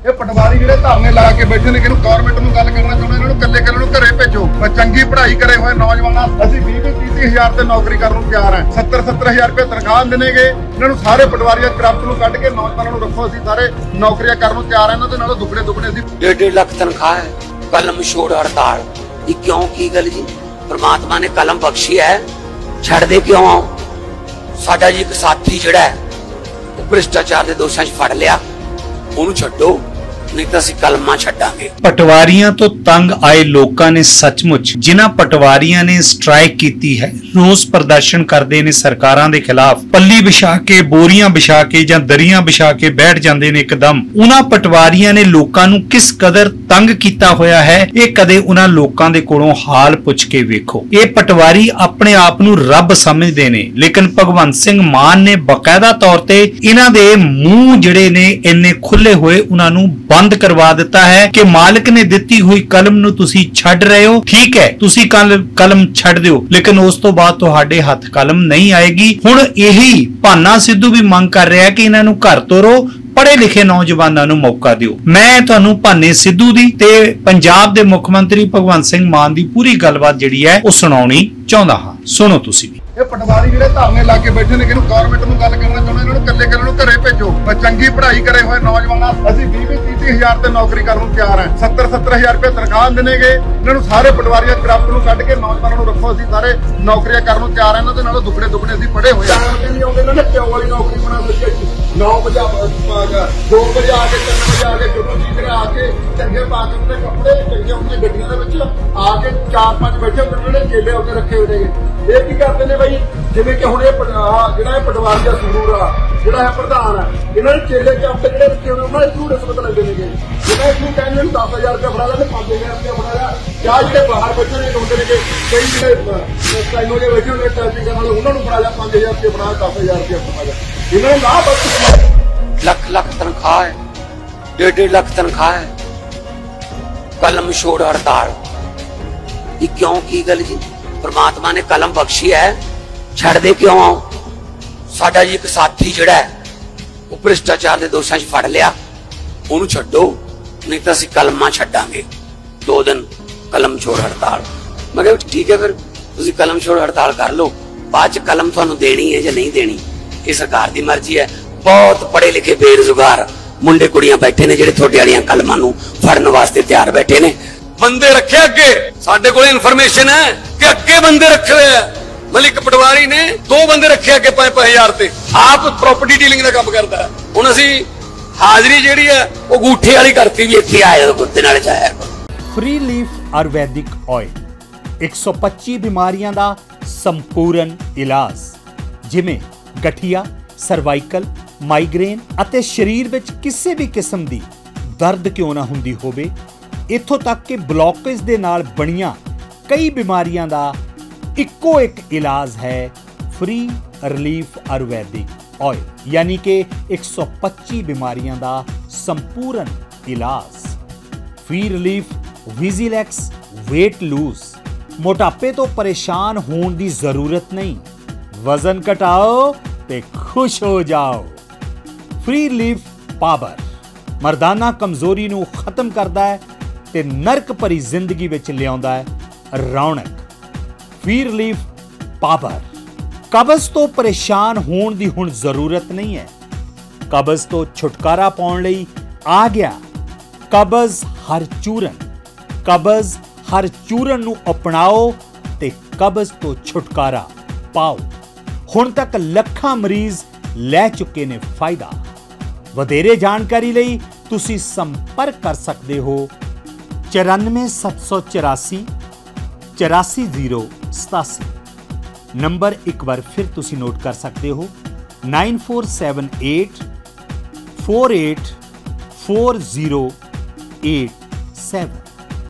ਇਹ ਪਟਵਾਰੀ ਜਿਹੜੇ ਧਰਨੇ ਲਾ ਕੇ ਬੈਠੇ ਨੇ, ਕਿਹਨੂੰ ਗਵਰਨਮੈਂਟ ਨੂੰ ਗੱਲ ਕਰਨਾ ਚਾਹੁੰਦੇ, ਇਹਨਾਂ ਨੂੰ ਕੱਲੇ ਨੂੰ ਘਰੇ ਭੇਜੋ। ਚੰਗੀ ਪੜ੍ਹਾਈ ਕਰੇ ਹੋਏ ਨੌਜਵਾਨਾਂ, ਅਸੀਂ 20-30 ਹਜ਼ਾਰ ਤੇ ਨੌਕਰੀ ਕਰਨ ਨੂੰ ਤਿਆਰ ਹਾਂ। 70 ਹਜ਼ਾਰ ਰੁਪਏ ਤਨਖਾਹ ਦੇਣਗੇ। ਇਹਨਾਂ ਨੂੰ ਸਾਰੇ ਪਟਵਾਰੀਆਂ ਕਰਪਟ ਨੂੰ ਕੱਢ ਕੇ ਨੌਜਵਾਨਾਂ ਨੂੰ ਰੱਖੋ। ਅਸੀਂ ਸਾਰੇ ਨੌਕਰੀਆਂ ਕਰਨ ਨੂੰ ਤਿਆਰ ਹਾਂ। ਇਹਨਾਂ ਦੇ ਨਾਲੋਂ ਦੁੱਗਣੇ ਅਸੀਂ 1.5 ਲੱਖ ਤਨਖਾਹ ਹੈ, ਕਲਮ ਛੋੜ ਹੜਤਾਲ। ਇਹ ਕਿਉਂ, ਕੀ ਗੱਲ ਜੀ? परमात्मा ने कलम बख्शी है, छड़ दे क्यों आओ? साडा जी एक साथी जिहड़ा है भ्रिष्टाचार के दोषां च फड़ लिया, उहनूं छड्डो, नहीं तो असीं कलमां छड्डांगे। पटवारियां तो तंग आए लोकां ने सचमुच जिन्हां पटवारियां ने स्ट्राइक कीती है, रोस प्रदर्शन करदे ने सरकारां दे खिलाफ, पल्ली बिछा के बोरियां बिछा के जां दरियां बिछा के बैठ जांदे ने एकदम। उन्हां पटवारियां ने लोकां नूं किस कदर तंग कीता होया है, ये कदे उन्हां लोकां दे कोलों हाल पुछ के वेखो। ये पटवारी अपने आप नूं रब समझदे ने, लेकिन भगवंत सिंह मान ने बकायदा तौर ते इन्हां दे मूंह जिहड़े ने इन्ने खुले होए उन्हां नूं बंद करवा दिता है कि मालिक ने दिती हुई कलम नूं तुसी छड्ड रहे हो, ठीक है, तुसी कलम छड्ड दिओ, लेकिन उस तो बाद तुहाडे हथ कलम नहीं आएगी। हुण यही भाना सिद्धू भी मंग कर रहा है कि इन्हां नूं घर तोरो, पढ़े लिखे नौजवानों नूं मौका दिओ। मैं तुहानूं भाने सिद्धू दी ते पंजाब दे मुख मंत्री भगवंत सिंह मान दी पूरी गलबात जिहड़ी है ओह सुणाउणी चाहुंदा हां, सुणो तुसी भी। ਇਹ ਪਟਵਾਰੀ ਜਿਹੜੇ ਧਰਨੇ ਲਾ ਕੇ ਬੈਠੇ ਨੇ, ਕਿਹਨੂੰ ਗਵਰਨਮੈਂਟ ਨੂੰ ਗੱਲ ਕਰਨਾ ਚਾਹੁੰਦੇ, ਇਹਨਾਂ ਨੂੰ ਕੱਲੇ ਨੂੰ ਘਰੇ ਭੇਜੋ। ਚੰਗੀ ਪੜ੍ਹਾਈ ਕਰੇ ਹੋਏ ਨੌਜਵਾਨਾਂ, ਅਸੀਂ 20-30 ਹਜ਼ਾਰ ਤੇ ਨੌਕਰੀ ਕਰਨ ਨੂੰ ਤਿਆਰ ਹਾਂ। 70 ਹਜ਼ਾਰ ਰੁਪਏ ਤਨਖਾਹ ਦੇਣਗੇ। ਇਹਨਾਂ ਨੂੰ ਸਾਰੇ ਪਟਵਾਰੀਆਂ ਕਰਪਟ ਨੂੰ ਕੱਢ ਕੇ ਨੌਜਵਾਨਾਂ ਨੂੰ ਰੱਖੋ। ਅਸੀਂ ਸਾਰੇ ਨੌਕਰੀਆਂ ਕਰਨ ਨੂੰ ਤਿਆਰ ਹਾਂ। ਇਹਨਾਂ ਦੇ ਨਾਲੋਂ ਦੁੱਗਣੇ ਅਸੀਂ ਪੜ੍ਹੇ ਹੋਏ ਹਾਂ। ਨਹੀਂ ਆਉਂਦੇ, ਇਹਨਾਂ ਨੇ ਪਿਓ ਵਾਲੀ ਨੌਕਰੀ ਬਣਾ ਦਿੱਤੀ। 9 ਵਜੇ 2 ਵਜੇ ਆ ਕੇ 3 ਵਜੇ ਆ ਕੇ ਜਦੋਂ ਜੀ ਜਿਹੜੇ ਆ ਕੇ ਚੰਗੇ ਪਾ ਕੇ ਉਹਨੇ ਕੱਪੜੇ ਚੰਗੇ ਉਹਨੇ ਗੱਡੀਆਂ ਦੇ ਵਿੱਚ ਆ ਕੇ 4-5 ਬੈਠੇ ਉਹਨਾਂ ਨੇ ਚੇਲੇ ਉੱਤੇ ਰੱਖੇ ਹੋਏ ਨੇ। ਇਹ ਕੀ ਕਰਦੇ ਨੇ ਬਾਈ, ਜਿਵੇਂ ਕਿ ਹੁਣ ਇਹ ਜਿਹੜਾ ਪਟਵਾਰੀ ਦਾ ਸਰੂਰ ਆ, ਜਿਹੜਾ ਹੈ ਪ੍ਰਧਾਨ ਆ, ਇਹਨਾਂ ਨੇ ਚੇਲੇ ਚਾਪੇ ਜਿਹੜੇ ਰੱਖੇ ਹੋਏ ਉਹਨਾਂ ਦੇ ਜ਼ਰੂਰ ਰਿਸ਼ਵਤ ਲੈਂਦੇ ਨੇਗੇ। ਜਿਵੇਂ ਇਹਨੂੰ ਕਹਿੰਦੇ ਨੇ 10,000 ਰੁਪਏ ਫੜਾ ਲੈਂਦੇ, 5,000 ਰੁਪਏ ਫੜਾ ਲਿਆ। ਜਾਂ ਜਿਹੜੇ ਬਾਹਰ ਬੈਠੇ ਨੇ ਹੁੰਦੇ ਨੇ, ਕਈ ਜਿਹੜੇ ਸਾਈਨੋ ਦੇ ਬੈਠੇ ਹੁੰਦੇ ਟਾਈਪਿੰਗ ਕਰਨ ਵਾਲੇ, ਉਹਨਾਂ ਨੂੰ ਫੜਾ ਲਿਆ 5,000 ਰੁਪਏ ਫੜਾ, 10,000 ਰੁਪਏ ਫੜਾ ਲਿਆ। ਇਹਨਾਂ ਨੇ ਲਾਭ ਲੱਖ ਤਨਖਾਹ है, 1.5 ਲੱਖ तनख्वाह है, कलम छोड़ हड़ताल। ये क्यों, की गल जी? परमात्मा ने कलम बख्शी है, छड़ दे क्यों आओ? साडा जी एक साथी जिहड़ा है भ्रिष्टाचार के दोषां च फड़ लिया, उहनूं छड्डो, नहीं तो असीं कलमां छड्डांगे। 2 दिन कलम छोड़ हड़ताल। मैं कहा ठीक है, फिर तुसीं कलम छोड़ हड़ताल कर लो, बाद च कलम तुहानूं देनी है या नहीं देनी, ये सरकार की मर्जी है। बहुत पढ़े लिखे बेरोजगार मुंडे कुड़ियां बैठे ने जिहड़े तुहाडे वालियां कलमां नूं फड़न वास्ते तैयार बैठे ने। बंदे रखे अगे, साडे कोल इन्फॉर्मेशन है कि अगे बंदे रखे हुए हैं। मलिक पटवारी ने 2 बंदे रखे अगे 5,000 ते, आप प्रॉपर्टी डीलिंग का काम करता है। हुण असीं हाजरी जिहड़ी है वो अंगूठे वाली करती भी इत्थे आए तो कुत्ते नाल जाया। फ्री लीफ आयुर्वैदिक ऑयल 125 बीमारियां दा संपूर्ण इलाज, जिमें गठिया, सर्वाइकल, माइग्रेन ਅਤੇ शरीर ਵਿੱਚ ਕਿਸੇ ਵੀ किस्म ਦੀ दर्द क्यों ना ਹੁੰਦੀ ਹੋਵੇ, ਇੱਥੋਂ तक कि ब्लॉकेज ਦੇ ਨਾਲ ਬਣੀਆਂ कई बीमारियां ਦਾ ਇੱਕੋ ਇੱਕ इलाज है फ्री रिलीफ आयुर्वैदिक ऑयल, यानी कि 125 बीमारियां ਦਾ संपूर्ण इलाज। Free relief Vigilax weight lose, मोटापे तो परेशान होने की जरूरत नहीं, वजन घटाओ ते खुश हो जाओ। फ्री रिलीफ पावर मर्दाना कमजोरी नूं खत्म करता है ते नरक भरी जिंदगी विच लियाउंदा है रौनक। फ्री रिलीफ पावर, कब्ज तो परेशान होने की हुण जरूरत नहीं है, कब्ज तो छुटकारा पाउण लई आ गया कब्ज हर चूरन। कब्ज हर चूरन नूं अपनाओ ते कब्ज तो छुटकारा पाओ। हुण तक लखां मरीज लै चुके ने फायदा। वधेरे जानकारी लई तुसी संपर्क कर सकते हो 94 784 84 087। नंबर एक बार फिर तुसी नोट कर सकते हो 9478 48 4087।